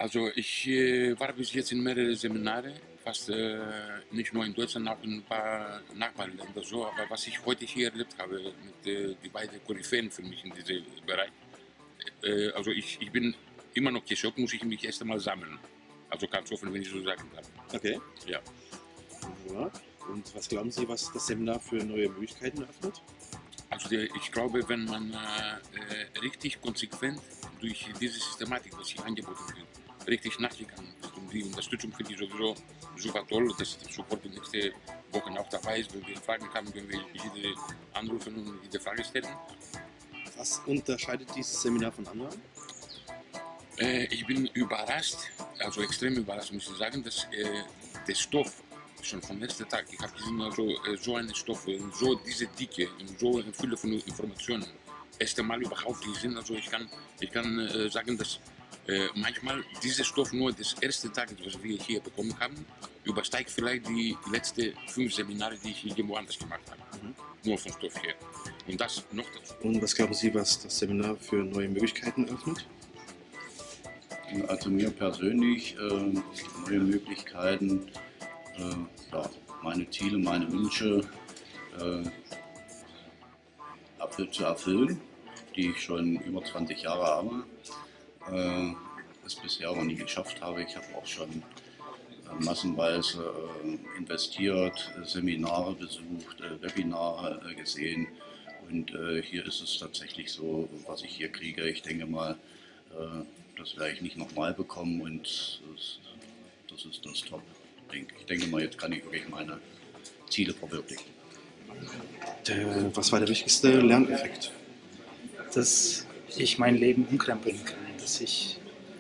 Also ich war bis jetzt in mehrere Seminare, fast nicht nur in Deutschland, auch in ein paar Nachbarländern so. Aber was ich heute hier erlebt habe, mit die beiden Koryphäen für mich in diesem Bereich, also ich bin immer noch geschockt, muss ich mich erst einmal sammeln. Also ganz offen, wenn ich so sagen darf. Okay. Ja. Ja. Und was glauben Sie, was das Seminar für neue Möglichkeiten eröffnet? Also ich glaube, wenn man richtig konsequent durch diese Systematik, was hier angeboten wird, richtig nachgegangen ist, und die Unterstützung finde ich sowieso super toll, dass der Support die nächste Woche auch dabei ist. Wenn wir Fragen haben, können wir jede anrufen und jede Frage stellen. Was unterscheidet dieses Seminar von anderen? Ich bin überrascht, also extrem überrascht, muss ich sagen, dass der Stoff schon vom letzten Tag, ich habe gesehen, also, so einen Stoff, so diese Dicke, so eine Fülle von Informationen, erst einmal überhaupt gesehen. Also ich kann sagen, dass manchmal dieser Stoff nur des ersten Tages, was wir hier bekommen haben, übersteigt vielleicht die letzten 5 Seminare, die ich irgendwo anders gemacht habe. Nur vom Stoff her. Und das noch dazu. Und was glauben Sie, was das Seminar für neue Möglichkeiten eröffnet? Also mir persönlich neue Möglichkeiten, ja, meine Ziele, meine Wünsche zu erfüllen, die ich schon über 20 Jahre habe, es bisher aber nie geschafft habe. Ich habe auch schon massenweise investiert, Seminare besucht, Webinare gesehen, und hier ist es tatsächlich so, was ich hier kriege, ich denke mal, das werde ich nicht nochmal bekommen, und das ist das Top. Ich denke mal, jetzt kann ich wirklich meine Ziele verwirklichen. Was war der wichtigste Lerneffekt? Dass ich mein Leben umkrempeln kann, dass ich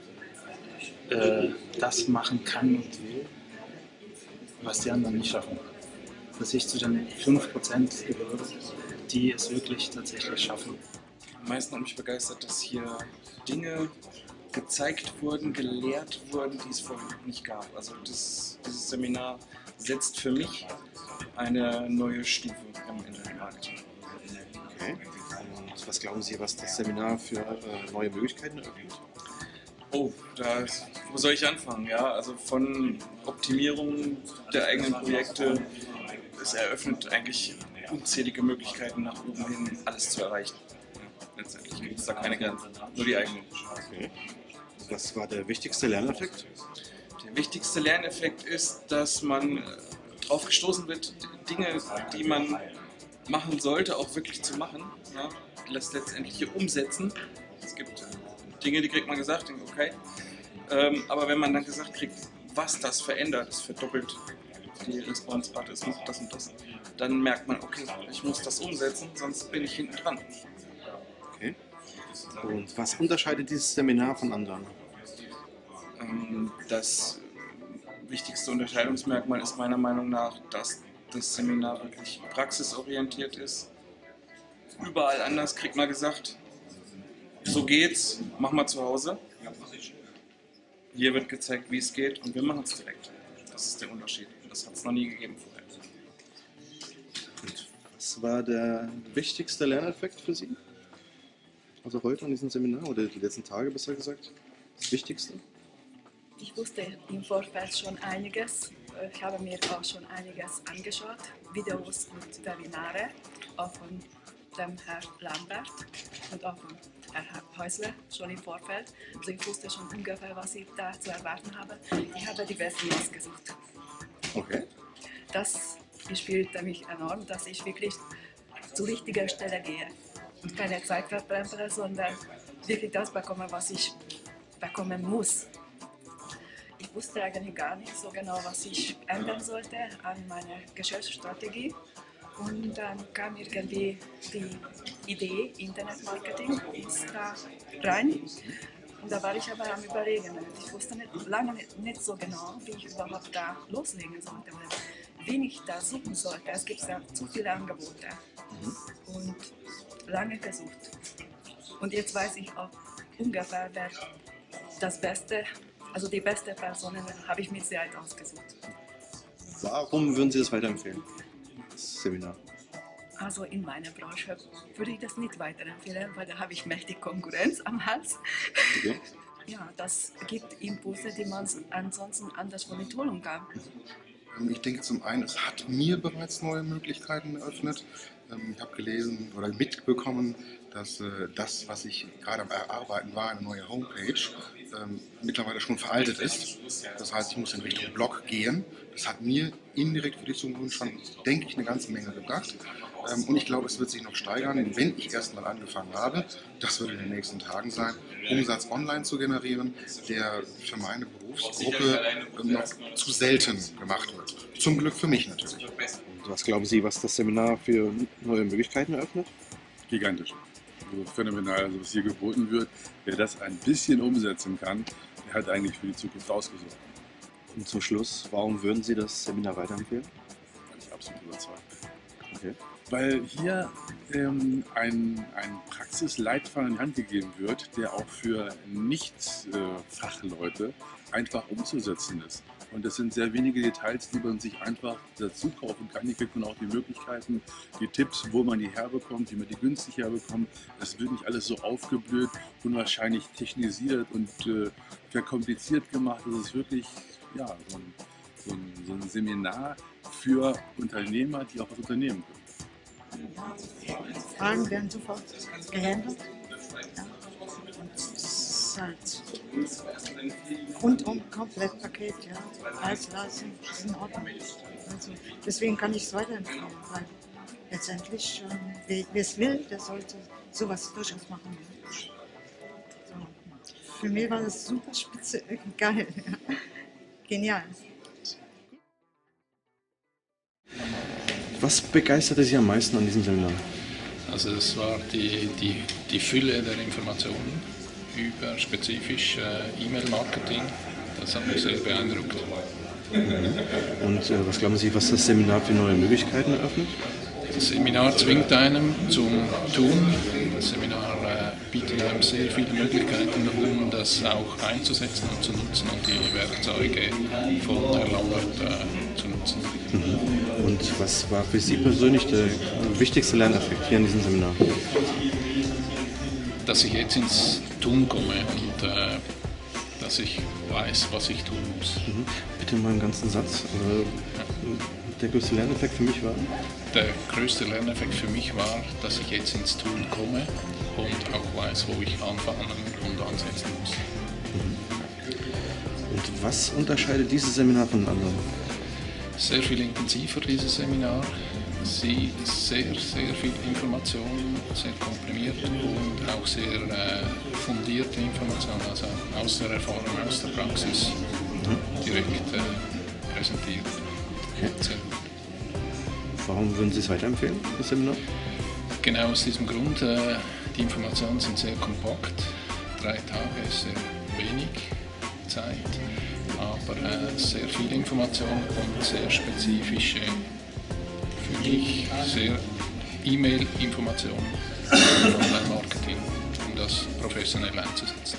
das machen kann und will, was die anderen nicht schaffen. Dass ich zu den 5% gehöre, die es wirklich tatsächlich schaffen. Am meisten hat mich begeistert, dass hier Dinge gezeigt wurden, gelehrt wurden, die es vorher nicht gab. Also dieses Seminar setzt für mich eine neue Stufe im Internetmarketing. Okay. Und was glauben Sie, was das Seminar für neue Möglichkeiten eröffnet? Oh, wo soll ich anfangen? Ja, also von Optimierung der eigenen Projekte, es eröffnet eigentlich unzählige Möglichkeiten nach oben hin, alles zu erreichen. Ja, letztendlich gibt es da keine Grenzen, nur die eigenen. Okay. Was war der wichtigste Lerneffekt? Der wichtigste Lerneffekt ist, dass man darauf gestoßen wird, Dinge, die man machen sollte, auch wirklich zu machen. Ja? Das letztendlich hier umsetzen. Es gibt Dinge, die kriegt man gesagt, okay. Aber wenn man dann gesagt kriegt, was das verändert, es verdoppelt die Response-Rate, es macht das und das, dann merkt man, okay, ich muss das umsetzen, sonst bin ich hinten dran. Okay. Und was unterscheidet dieses Seminar von anderen? Das wichtigste Unterscheidungsmerkmal ist meiner Meinung nach, dass das Seminar wirklich praxisorientiert ist. Überall anders kriegt man gesagt, so geht's, mach mal zu Hause. Hier wird gezeigt, wie es geht, und wir machen es direkt. Das ist der Unterschied. Das hat es noch nie gegeben vorher. Und was war der wichtigste Lerneffekt für Sie? Also heute an diesem Seminar oder die letzten Tage besser gesagt? Das Wichtigste? Ich wusste im Vorfeld schon einiges. Ich habe mir auch schon einiges angeschaut, Videos und Webinare, auch von dem Herrn Lambert und auch von Herrn Häusler schon im Vorfeld. Also ich wusste schon ungefähr, was ich da zu erwarten habe. Ich habe die Besten ausgesucht. Okay. Das inspirierte mich enorm, dass ich wirklich zur richtigen Stelle gehe und keine Zeit verplempere, sondern wirklich das bekomme, was ich bekommen muss. Ich wusste eigentlich gar nicht so genau, was ich ändern sollte an meiner Geschäftsstrategie. Und dann kam irgendwie die Idee, Internetmarketing ist da rein. Und da war ich aber am Überlegen. Ich wusste lange nicht so genau, wie ich überhaupt da loslegen sollte oder wen ich da suchen sollte. Es gibt ja zu viele Angebote und lange gesucht. Und jetzt weiß ich auch ungefähr, wer das Beste, also die beste Personen habe ich mit Sicherheit ausgesucht. Warum würden Sie das weiterempfehlen, das Seminar? Also in meiner Branche würde ich das nicht weiterempfehlen, weil da habe ich mächtig Konkurrenz am Hals. Okay. ja, das gibt Impulse, die man ansonsten anderswo nicht holen kann. Ich denke zum einen, es hat mir bereits neue Möglichkeiten eröffnet. Ich habe gelesen oder mitbekommen, dass das, was ich gerade am Erarbeiten war, eine neue Homepage, mittlerweile schon veraltet ist. Das heißt, ich muss in Richtung Blog gehen. Das hat mir indirekt für die Zukunft schon, denke ich, eine ganze Menge gebracht. Und ich glaube, es wird sich noch steigern, wenn ich erstmal angefangen habe. Das wird in den nächsten Tagen sein, Umsatz online zu generieren, der für meine Berufsgruppe noch zu selten gemacht wird. Zum Glück für mich natürlich. Und was glauben Sie, was das Seminar für neue Möglichkeiten eröffnet? Gigantisch. Also phänomenal. Also was hier geboten wird, wer das ein bisschen umsetzen kann, der hat eigentlich für die Zukunft ausgesucht. Und zum Schluss, warum würden Sie das Seminar weiterempfehlen? Bin ich absolut überzeugt. Okay. Weil hier ein Praxisleitfaden in die Hand gegeben wird, der auch für Nicht-Fachleute einfach umzusetzen ist. Und das sind sehr wenige Details, die man sich einfach dazu kaufen kann. Hier kriegt man auch die Möglichkeiten, die Tipps, wo man die herbekommt, wie man die günstig herbekommt. Das wird nicht alles so aufgeblüht, unwahrscheinlich technisiert und verkompliziert gemacht. Das ist wirklich ja, so ein Seminar für Unternehmer, die auch was unternehmen können. Fragen werden sofort gehandelt. Ja. Und es ist halt rundum Komplettpaket, ja. Preis-Leistung ist in Ordnung. Also, deswegen kann ich es weiterempfehlen, weil letztendlich, wer es will, der sollte sowas durchaus machen. So. Für mich war das super spitze, geil. Ja. Genial. Was begeisterte Sie am meisten an diesem Seminar? Also es war die Fülle der Informationen über spezifisch E-Mail-Marketing. Das hat mich sehr beeindruckt. Und was glauben Sie, was das Seminar für neue Möglichkeiten eröffnet? Das Seminar zwingt einem zum Tun. Das Seminar bietet einem sehr viele Möglichkeiten, um das auch einzusetzen und zu nutzen und die Werkzeuge von Herrn Lambert zu nutzen. Und was war für Sie persönlich der wichtigste Lerneffekt hier in diesem Seminar? Dass ich jetzt ins Tun komme und dass ich weiß, was ich tun muss. Bitte mal einen ganzen Satz. Der größte Lerneffekt für mich war? Der größte Lerneffekt für mich war, dass ich jetzt ins Tun komme und auch weiß, wo ich anfangen und ansetzen muss. Und was unterscheidet dieses Seminar von anderen? Sehr viel intensiver, dieses Seminar. Sie sehr viel Information, sehr komprimiert und auch sehr fundierte Information, also aus der Erfahrung, aus der Praxis direkt präsentiert. Okay. Sehr gut. Warum würden Sie es weiterempfehlen, das Seminar? Genau aus diesem Grund. Die Informationen sind sehr kompakt. 3 Tage ist sehr wenig Zeit, aber sehr viel Information und sehr spezifische, für mich sehr E-Mail-Information für Online-Marketing, um das professionell einzusetzen.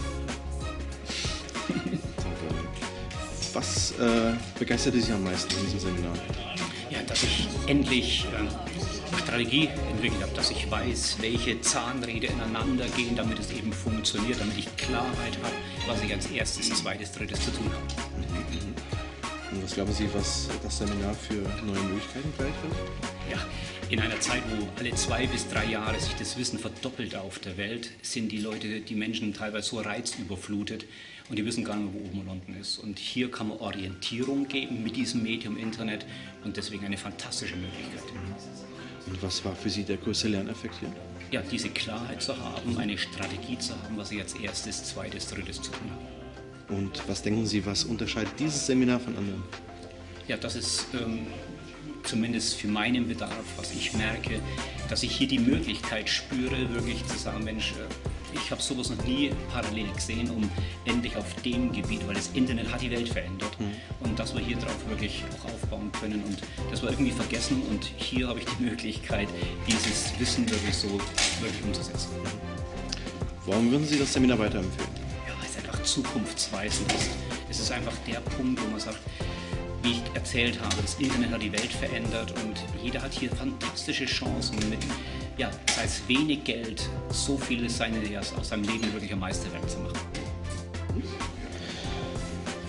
Was begeisterte Sie am meisten in diesem Seminar? Ja, dass ich endlich Strategie entwickelt habe, dass ich weiß, welche Zahnräder ineinander gehen, damit es eben funktioniert, damit ich Klarheit habe, was ich als erstes, zweites, drittes zu tun habe. Und was glauben Sie, was das Seminar für neue Möglichkeiten vielleicht hat? Ja, in einer Zeit, wo alle 2 bis 3 Jahre sich das Wissen verdoppelt auf der Welt, sind die Menschen teilweise so reizüberflutet und die wissen gar nicht mehr, wo oben und unten ist. Und hier kann man Orientierung geben mit diesem Medium Internet und deswegen eine fantastische Möglichkeit. Und was war für Sie der größte Lerneffekt hier? Ja, diese Klarheit zu haben, eine Strategie zu haben, was ich als erstes, zweites, drittes zu tun habe. Und was denken Sie, was unterscheidet dieses Seminar von anderen? Ja, das ist zumindest für meinen Bedarf, was ich merke, dass ich hier die Möglichkeit spüre, wirklich zu sagen, Mensch, ich habe sowas noch nie parallel gesehen, um endlich auf dem Gebiet, weil das Internet hat die Welt verändert und dass wir hier drauf wirklich auch aufbauen können und das war irgendwie vergessen und hier habe ich die Möglichkeit, dieses Wissen wirklich so wirklich umzusetzen. Warum würden Sie das Seminar weiterempfehlen? Ja, weil es einfach zukunftsweisend ist. Es ist einfach der Punkt, wo man sagt, wie ich erzählt habe, das Internet hat die Welt verändert und jeder hat hier fantastische Chancen mit, ja, sei es wenig Geld, so vieles aus seinem Leben wirklich ein Meisterwerk zu machen.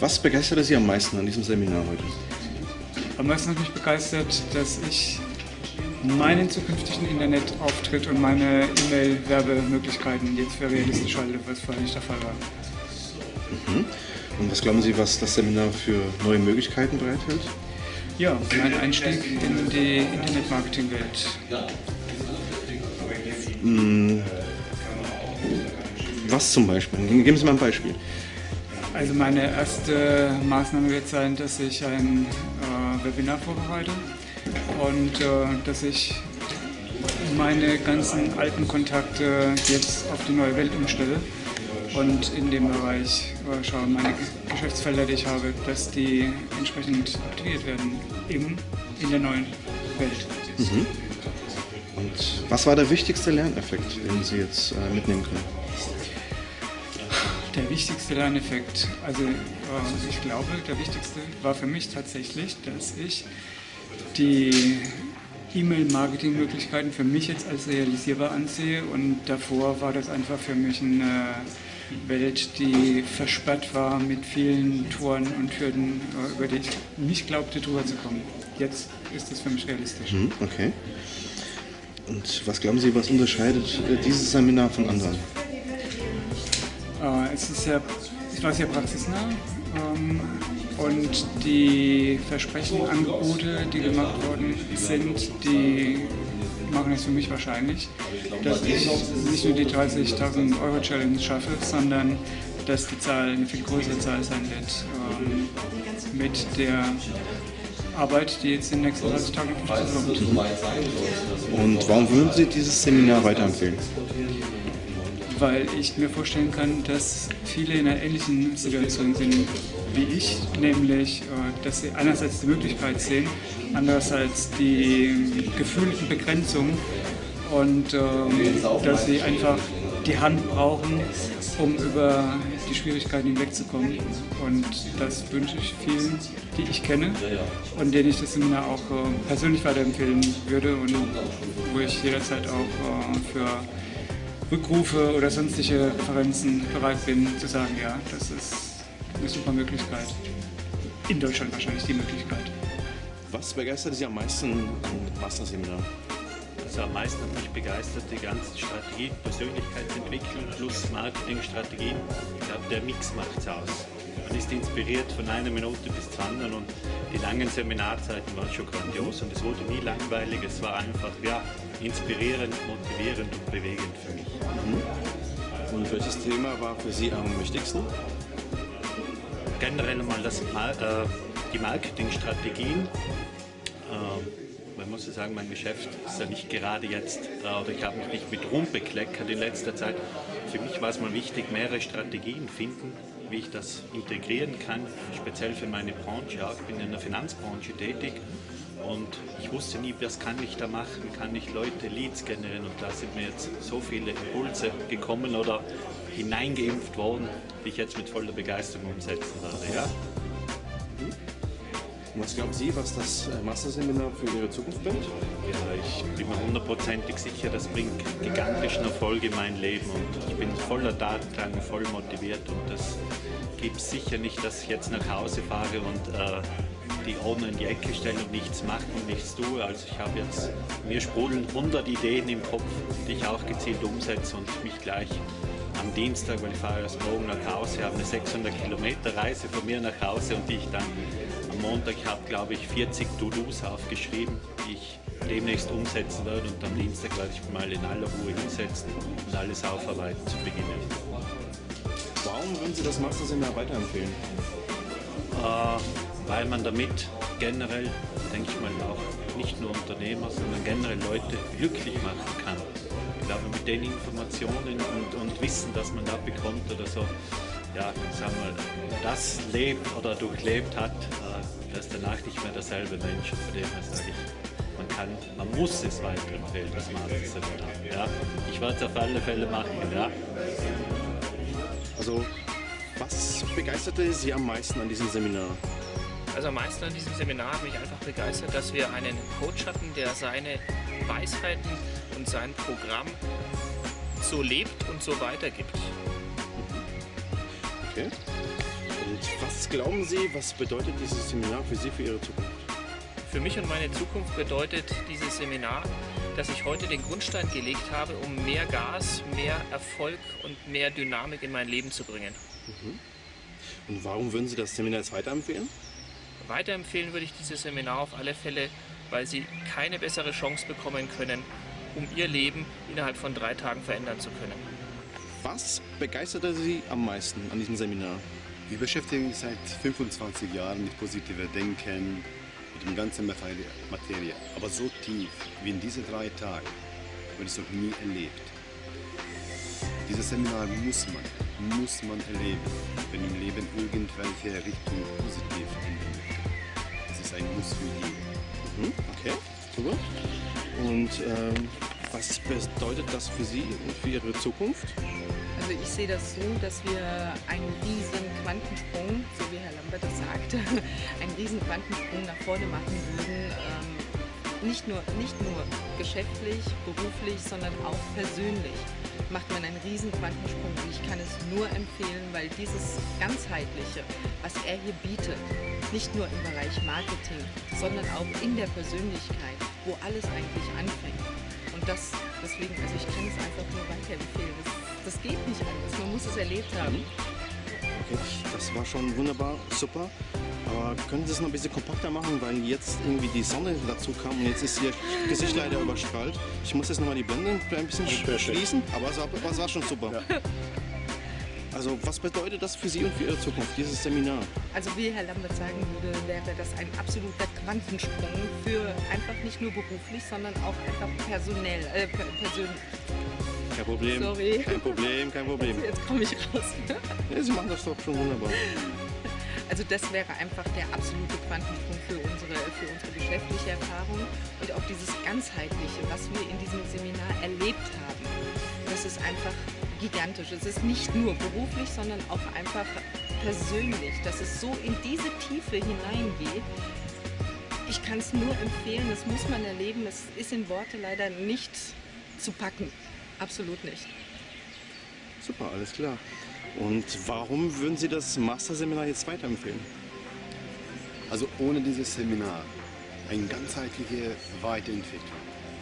Was begeisterte Sie am meisten an diesem Seminar heute? Am meisten hat mich begeistert, dass ich meinen zukünftigen Internetauftritt und meine E-Mail-Werbemöglichkeiten jetzt für realistisch halte, was vorher nicht der Fall war. Mhm. Und was glauben Sie, was das Seminar für neue Möglichkeiten bereithält? Ja, mein Einstieg in die Internetmarketing-Welt. Was zum Beispiel? Geben Sie mal ein Beispiel. Also meine erste Maßnahme wird sein, dass ich ein Webinar vorbereite und dass ich meine ganzen alten Kontakte jetzt auf die neue Welt umstelle und in dem Bereich schaue, meine Geschäftsfelder, die ich habe, dass die entsprechend aktiviert werden in der neuen Welt. Mhm. Und was war der wichtigste Lerneffekt, den Sie jetzt mitnehmen können? Der wichtigste Lerneffekt, also ich glaube, der wichtigste war für mich tatsächlich, dass ich die E-Mail-Marketing-Möglichkeiten für mich jetzt als realisierbar ansehe und davor war das einfach für mich eine Welt, die versperrt war mit vielen Toren und Hürden, über die ich nicht glaubte, drüber zu kommen. Jetzt ist das für mich realistisch. Okay. Und was glauben Sie, was unterscheidet dieses Seminar von anderen? Es war sehr praxisnah und die Versprechen, Angebote, die gemacht worden sind, die machen es für mich wahrscheinlich, dass ich nicht nur die 30.000 Euro Challenge schaffe, sondern dass die Zahl eine viel größere Zahl sein wird mit der Arbeit, die jetzt in den nächsten 30 Tagen auf mich zukommt. Und warum würden Sie dieses Seminar weiterempfehlen? Weil ich mir vorstellen kann, dass viele in einer ähnlichen Situation sind wie ich, nämlich, dass sie einerseits die Möglichkeit sehen, andererseits die gefühlten Begrenzungen und dass sie einfach die Hand brauchen, um über die Schwierigkeiten hinwegzukommen. Und das wünsche ich vielen, die ich kenne und denen ich das Seminar auch persönlich weiterempfehlen würde und wo ich jederzeit auch für Rückrufe oder sonstige Referenzen bereit bin zu sagen, ja, das ist eine super Möglichkeit. In Deutschland wahrscheinlich die Möglichkeit. Was begeistert Sie am meisten am Masterseminar? Also am meisten hat mich begeistert die ganzen Strategien, Persönlichkeitsentwicklung plus Marketingstrategien. Ich glaube, der Mix macht es aus. Man ist inspiriert von einer Minute bis zur anderen und die langen Seminarzeiten waren schon grandios und es wurde nie langweilig. Es war einfach inspirierend, motivierend und bewegend für mich. Und welches Thema war für Sie am wichtigsten? Generell mal die Marketingstrategien. Man muss ja sagen, mein Geschäft ist ja nicht gerade jetzt, oder ich habe mich nicht mit Ruhm bekleckert in letzter Zeit. Für mich war es mal wichtig, mehrere Strategien finden, wie ich das integrieren kann, speziell für meine Branche. Ja, ich bin in der Finanzbranche tätig und ich wusste nie, was kann ich da machen, kann ich Leute, Leads generieren und da sind mir jetzt so viele Impulse gekommen oder hineingeimpft worden, die ich jetzt mit voller Begeisterung umsetzen werde. Ja? Und was glauben Sie, was das Masterseminar für Ihre Zukunft bringt? Ja, ich bin mir hundertprozentig sicher, das bringt gigantischen Erfolg in mein Leben und ich bin voller Tatendrang, voll motiviert und das gibt es sicher nicht, dass ich jetzt nach Hause fahre und die Ordner in die Ecke stelle und nichts mache und nichts tue. Also ich habe jetzt, mir sprudeln 100 Ideen im Kopf, die ich auch gezielt umsetze und mich gleich am Dienstag, weil ich fahre erst morgen nach Hause, habe eine 600 Kilometer Reise von mir nach Hause und die ich dann am Montag habe, glaube ich, 40 To-Dos aufgeschrieben, die ich demnächst umsetzen werde und am Dienstag werde ich mal in aller Ruhe hinsetzen und alles aufarbeiten zu beginnen. Warum würden Sie das Masterseminar weiterempfehlen? Weil man damit generell, denke ich mal, auch nicht nur Unternehmer, sondern generell Leute glücklich machen kann. Ich glaube, mit den Informationen und Wissen, das man da bekommt oder so, ja, sagen wir mal, das lebt oder durchlebt hat, da ist danach nicht mehr derselbe Mensch. Und von dem her sage ich, man muss es weiterempfehlen, das Masterseminar. Ja. Ich werde es auf alle Fälle machen, ja. Also, was begeisterte Sie am meisten an diesem Seminar? Also am meisten an diesem Seminar hat mich einfach begeistert, dass wir einen Coach hatten, der seine Weisheiten und sein Programm so lebt und so weitergibt. Okay. Und was glauben Sie, was bedeutet dieses Seminar für Sie, für Ihre Zukunft? Für mich und meine Zukunft bedeutet dieses Seminar, dass ich heute den Grundstein gelegt habe, um mehr Gas, mehr Erfolg und mehr Dynamik in mein Leben zu bringen. Und warum würden Sie das Seminar jetzt weiterempfehlen? Weiterempfehlen würde ich dieses Seminar auf alle Fälle, weil Sie keine bessere Chance bekommen können, um Ihr Leben innerhalb von 3 Tagen verändern zu können. Was begeisterte Sie am meisten an diesem Seminar? Wir beschäftigen uns seit 25 Jahren mit positivem Denken, mit der ganzen Materie. Aber so tief wie in diesen 3 Tagen habe ich es noch nie erlebt. Dieses Seminar muss man erleben, wenn im Leben irgendwelche Richtung positiv enden möchte. Es ist ein Muss für jeden. Okay, super. Und was bedeutet das für Sie und für Ihre Zukunft? Also ich sehe das so, dass wir einen riesen Quantensprung, so wie Herr Lambert das sagte, einen riesen Quantensprung nach vorne machen würden. Nicht nur geschäftlich, beruflich, sondern auch persönlich macht man einen riesen Quantensprung. Und ich kann es nur empfehlen, weil dieses Ganzheitliche, was er hier bietet, nicht nur im Bereich Marketing, sondern auch in der Persönlichkeit, wo alles eigentlich anfängt. Und deswegen, also ich kann es einfach nur weiterempfehlen. Das geht nicht anders, man muss es erlebt haben. Okay, das war schon wunderbar, super. Aber können Sie es noch ein bisschen kompakter machen, weil jetzt irgendwie die Sonne dazu kam und jetzt ist Ihr Gesicht leider überstrahlt. Ich muss jetzt nochmal die Blende ein bisschen schließen, aber es war schon super. Ja. Also was bedeutet das für Sie und für Ihre Zukunft, dieses Seminar? Also wie Herr Lambert sagen würde, wäre das ein absoluter Quantensprung für einfach nicht nur beruflich, sondern auch einfach persönlich. Kein Problem, Sorry. Kein Problem. Jetzt komme ich raus. Ja, Sie machen das doch schon wunderbar. Also das wäre einfach der absolute Quantensprung für unsere geschäftliche Erfahrung und auch dieses Ganzheitliche, was wir in diesem Seminar erlebt haben. Das ist einfach gigantisch. Es ist nicht nur beruflich, sondern auch einfach persönlich, dass es so in diese Tiefe hineingeht. Ich kann es nur empfehlen, das muss man erleben. Es ist in Worte leider nicht zu packen. Absolut nicht. Super, alles klar. Und warum würden Sie das Masterseminar jetzt weiterempfehlen? Also ohne dieses Seminar eine ganzheitliche Weiterentwicklung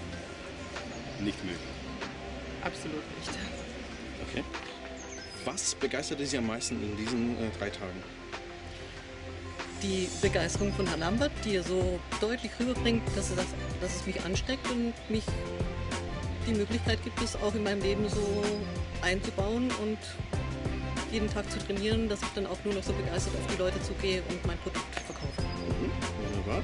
nicht möglich. Absolut nicht. Okay. Was begeisterte Sie am meisten in diesen 3 Tagen? Die Begeisterung von Herrn Lambert, die er so deutlich rüberbringt, dass es mich ansteckt und mich die Möglichkeit gibt, es auch in meinem Leben so einzubauen und jeden Tag zu trainieren, dass ich dann auch nur noch so begeistert auf die Leute zugehe und mein Produkt verkaufe. Wunderbar.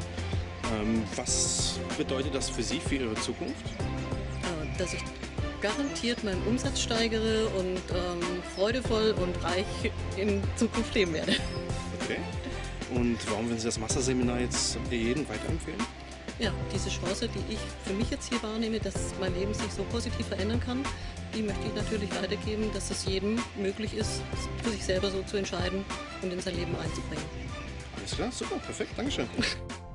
Was bedeutet das für Sie, für Ihre Zukunft? Dass ich garantiert meinen Umsatz steigere und freudevoll und reich in Zukunft leben werde. Okay. Und warum würden Sie das Masterseminar jetzt jedem weiterempfehlen? Ja, diese Chance, die ich für mich jetzt hier wahrnehme, dass mein Leben sich so positiv verändern kann, die möchte ich natürlich weitergeben, dass es jedem möglich ist, für sich selber so zu entscheiden und in sein Leben einzubringen. Alles klar, super, perfekt, Dankeschön.